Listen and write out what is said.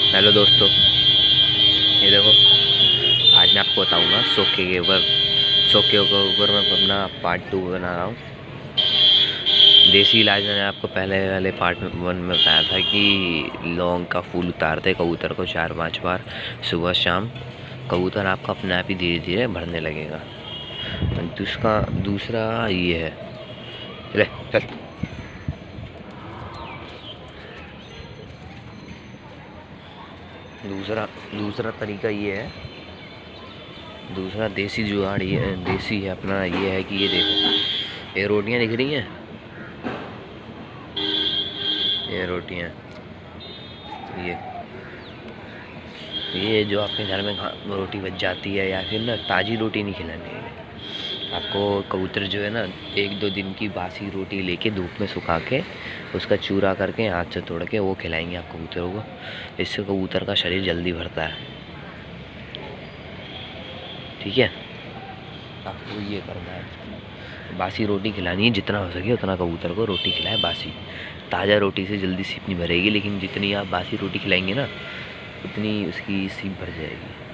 Hello दोस्तों, ये देखो। आज मैं आपको बताऊंगा सोके के ऊपर मैं अपना पार्ट 2 बना रहा हूँ। देसी इलाज मैंने आपको पहले वाले पार्ट 1 में बताया था कि लौंग का फूल उतारते कबूतर को 4-5 बार सुबह शाम। कबूतर आपका अपने आप ही धीरे धीरे बढ़ने लगेगा। दूसरा ये है। ले चल। दूसरा दूसरा तरीका ये है। दूसरा देसी जुगाड़ ये देसी है अपना, ये है कि ये देखो, ये रोटियां दिख रही हैं। ये रोटियां, ये जो आपके घर में रोटी बच जाती है, या फिर ना ताज़ी रोटी नहीं खिलानी है आपको। कबूतर जो है ना, 1-2 दिन की बासी रोटी लेके धूप में सुखा के उसका चूरा करके हाथ से तोड़ के वो खिलाएंगे आप कबूतरों को। इससे कबूतर का शरीर जल्दी भरता है। ठीक है, आपको ये करना है, बासी रोटी खिलानी है। जितना हो सके उतना कबूतर को रोटी खिलाए बासी। ताज़ा रोटी से जल्दी सीप नहीं भरेगी, लेकिन जितनी आप बासी रोटी खिलाएंगे ना, उतनी उसकी सीप भर जाएगी।